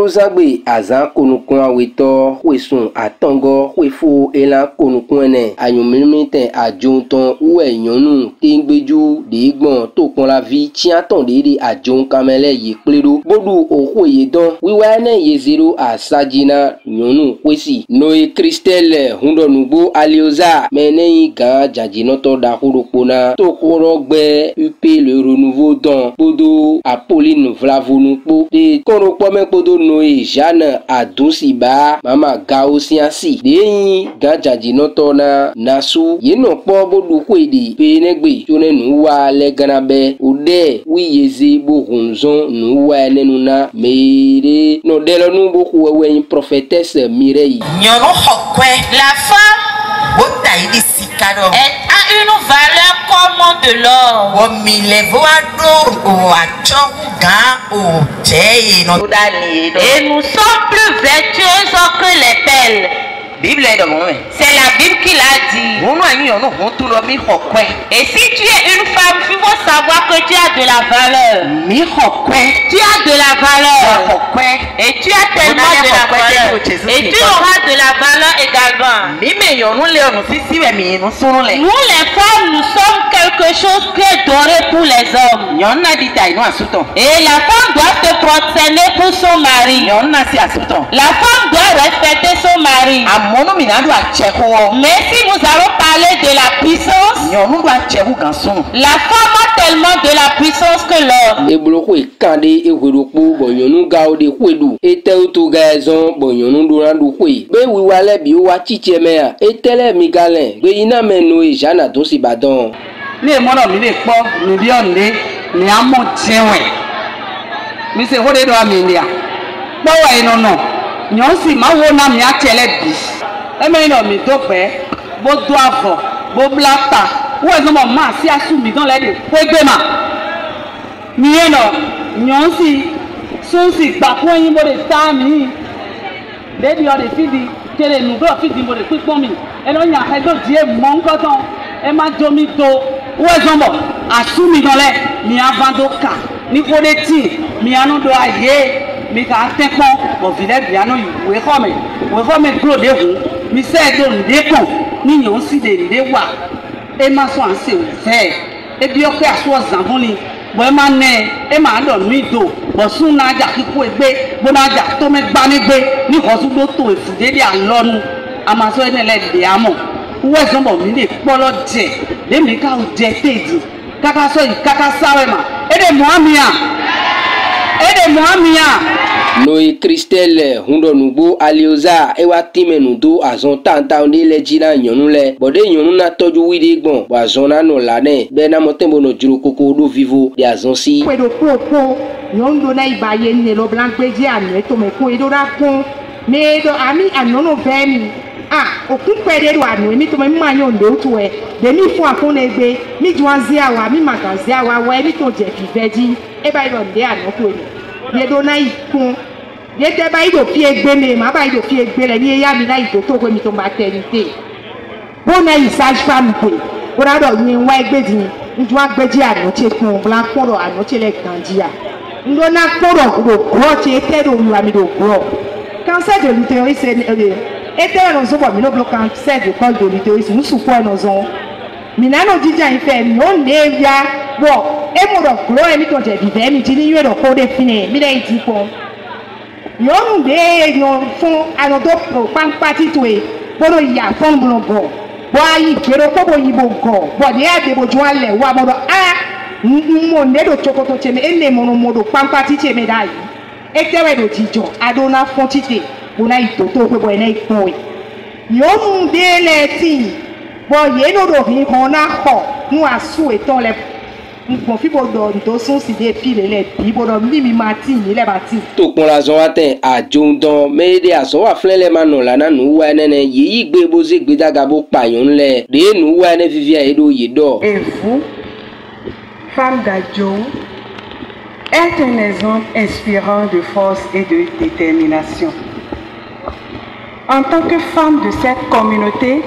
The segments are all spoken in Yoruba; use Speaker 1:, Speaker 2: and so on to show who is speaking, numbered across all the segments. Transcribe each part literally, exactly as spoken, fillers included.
Speaker 1: Lozagbe azan konukun aweto wesun atongo wefo elan konukun ene ayonmimite ajonton uwe yonu tingbeju degbon to kon la vie tiaton de ajon kamele ye pledo bodu ohoye don wiwa ne ye zero a sajina yonu kwesi noe Christelle hundonugbo alioza mene ga jajinoto da huropona to korogbe upe le renouveau don bodo Apolline Vlavonukpo de koropo mepodo noe Jeanne Adunsiba mama gao siansi de ga jajinoto na nasu yeno po bodu kwedi penegbe tone nuwa le ganabe ode wiyeze bohunzon nuwa nenuna mere no delo nu boku wewe prophétesse Mireille
Speaker 2: nyono hokwe la femme bota idi sikado est a une valeur comme de l'or o mi levo ado o acho gan o je no dani et nous sommes plus vertueuses que les perles. Bible est dans mon main. C'est la Bible qui l'a dit. Et si tu es une femme, il faut savoir que tu as de la valeur. Tu as de la valeur. Et tu as tellement de la valeur. Et tu auras de la valeur également. Nous les femmes, nous sommes quelque chose qui est doré pour les hommes. Et la femme doit se prosterner pour son mari. La femme doit respecter son mari. Mais si nous allons parler de la puissance, la femme a tellement de la puissance que l'homme.
Speaker 1: Et bloko e kande e weropo bonyonu gao de kwedu e teutu gaezon bonyonu dorandu kwe be wiwale bi wa chichemea e tele migalen be ina meno e Jeanne Adunsiba don
Speaker 3: le mono mi le po mi bi onle ni amo jewe mi se hode do aminia po wa ino no nyon si ma wo na mi atele bi eme no mi do pe bo do avo bo blata wo ezo mo ma si asu mi don le de pegbe ma mi eno nyon si so si gba ko yin bo de ta mi de bi o de fidi kele nu do fidi mo de pipon mi e lo yan he do die mo nko ton e ma jo mi do wo ezo mo asu mi don le mi avando ka ni ko de ti mi anu do aye mi ka tekon bo vile bi anu we ko me we ko me gro de hu mi se de nde kon ni yon si de nde wa e ma so anse o fe e bi o pe aso zanbon ni bo e ma ne e ma do mi do bo sun na ja kiku egbe bo na ja to me gba ni gbe ni ko su do to efu de de alonu ama so ene le de amo we so mo mi le polo je de mi ka o je teji kaka so yi kaka sawe ma e de mo amia e de mo amia
Speaker 1: Noe Christelle hundonugbo alioza ewa timenu do azon tanta onde le jina nyonu le bode nyonu na toju wide gbon bo azon na no lane be na motembo no juru koko do vivo de azon si
Speaker 4: pedo popo nyondo na ibaye ne lo blankpeji anu to me ko edo ra kun me do ami anono vemi ah okun pede do anu mi to me ma nyondo to e de mi fun akun egbe mi juanzi awa mi magazi awa wa mi to je fiveji e ba iro de anu ko ni ye do na ikun ye te ba ido fi egbe me ma ba ido fi egbe le ni ya mi na ido to ko mi to maternité bona isage femme pe ora do ni wa egbe di nju agbeji anu che kun bla koro anu che le kandia ndo na koro do gro che te do mi wa mi do gro cancer de l'utérus et te no zo bo mi no block cancer de col de l'utérus mu su ko no zo mi na no jija ife mi o ne ya bo e mo do gro e mi to je vive mi ti ni yo do ko de fine mi le ti po yon de yon fon anodo pro pan party to e boro ya fon blongo bo ayi kero ko bo yibo go bo de ade bo jo ale wa mo do a mo ne do chokoto cheme ene mo no mo do pan party cheme dai e tewe do tijo adona fon tite bona itoto ko bo ene ipon yon de le ti bo ye no do hin kon na ho nu asu eton le nko fi bo do do sun si de file le bi bo do mi mi mati ni le bati
Speaker 1: to pon la zon aten ajondon me de aso wa flele manu la na nu wa nene yi gbe bo ze gbe daga bo payon le de nu wa ne vivia edo yedo.
Speaker 5: Et vous, femme d'Adjon, êtes un exemple inspirant de force et de détermination. En tant que femme de cette communauté,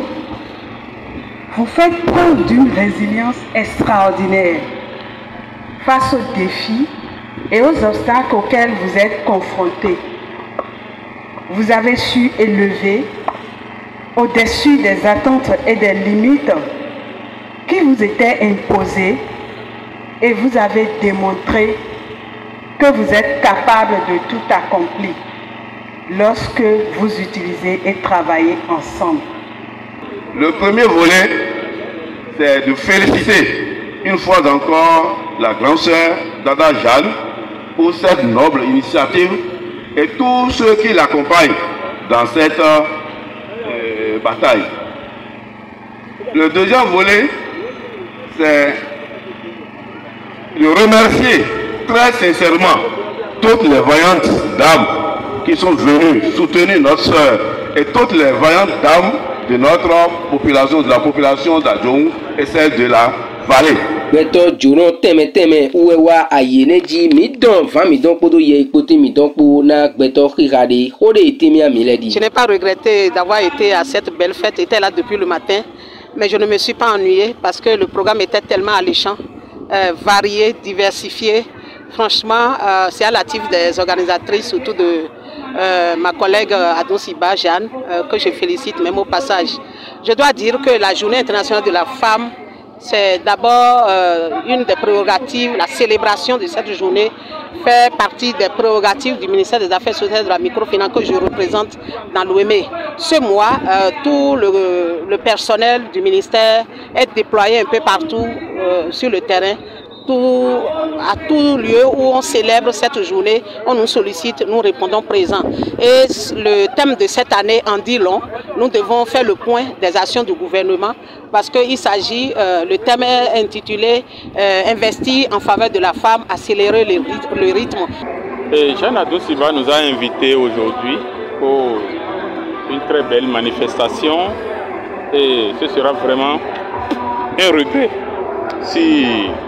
Speaker 5: vous faites preuve d'une résilience extraordinaire face aux défis et aux obstacles auxquels vous êtes confrontés. vous avez su élever au-dessus des attentes et des limites qui vous étaient imposées et vous avez démontré que vous êtes capable de tout accomplir lorsque vous utilisez et travaillez ensemble.
Speaker 6: Le premier volet, c'est de féliciter une fois encore la grande sœur Dada Jeanne pour cette noble initiative et tous ceux qui l'accompagnent dans cette euh, bataille. Le deuxième volet, c'est de remercier très sincèrement toutes les vaillantes dames qui sont venues soutenir notre sœur et toutes les vaillantes dames de notre population, de la population d'Adjoum et celle de la vallée.
Speaker 1: Beto jono teme teme uewa ayeneji midon vingt midon podo ye côté midon pour na beto khirade khode temi amiledi.
Speaker 7: Je n'ai pas regretté d'avoir été à cette belle fête, j'étais là depuis le matin, mais je ne me suis pas ennuyée parce que le programme était tellement alléchant, euh, varié, diversifié. Franchement, euh, c'est à l'actif des organisatrices, surtout de euh, ma collègue Adonsiba Jeanne, euh, que je félicite même au passage. Je dois dire que la Journée internationale de la femme, c'est d'abord euh, une des prérogatives, la célébration de cette journée fait partie des prérogatives du ministère des Affaires sociales et de la microfinance que je représente dans l'O M E. Ce mois, euh, tout le, le personnel du ministère est déployé un peu partout euh, sur le terrain. Tout, à tout lieu où on célèbre cette journée, on nous sollicite, nous répondons présents. Et le thème de cette année en dit long. Nous devons faire le point des actions du gouvernement parce qu'il s'agit, euh, le thème est intitulé euh, « Investir en faveur de la femme, accélérer le rythme ». Le rythme.
Speaker 8: Et Jeanne Adonsiba nous a invités aujourd'hui pour une très belle manifestation et ce sera vraiment un regret si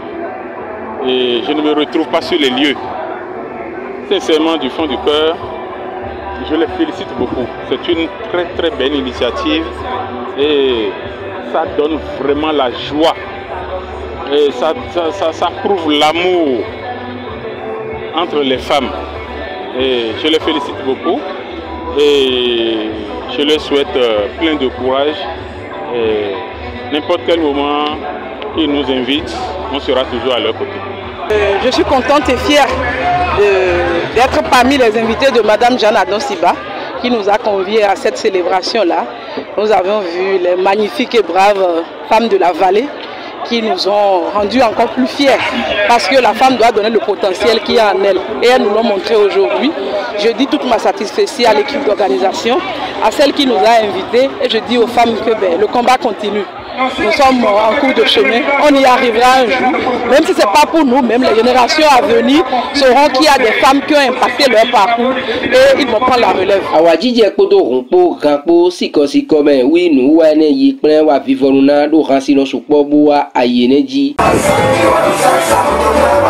Speaker 8: et je ne me retrouve pas sur les lieux. Sincèrement, du fond du cœur, je les félicite beaucoup. C'est une très très belle initiative et ça donne vraiment la joie. Et ça, ça, ça, ça prouve l'amour entre les femmes. Et je les félicite beaucoup et je leur souhaite plein de courage. Et n'importe quel moment qu'ils nous invitent, on sera toujours à leur côté.
Speaker 7: Euh, je suis contente et fière d'être parmi les invités de Madame Jeanne Adonsiba qui nous a conviés à cette célébration-là. Nous avons vu les magnifiques et braves femmes de la vallée qui nous ont rendus encore plus fiers parce que la femme doit donner le potentiel qu'il y a en elle et elles nous l'ont montré aujourd'hui. Je dis toute ma satisfaction à l'équipe d'organisation, à celle qui nous a invités et je dis aux femmes que ben, le combat continue. Nous sommes en cours de chemin, on y arrivera un jour, même si ce n'est pas pour nous, même les générations à venir sauront qu'il y a des femmes qui ont impacté leur parcours et ils vont prendre la relève.
Speaker 1: Awadjidje kodo ronpo ganpo siko siko ben oui nous wa ne yi plan wa vivre na do ran silence po bo wa ayeneji.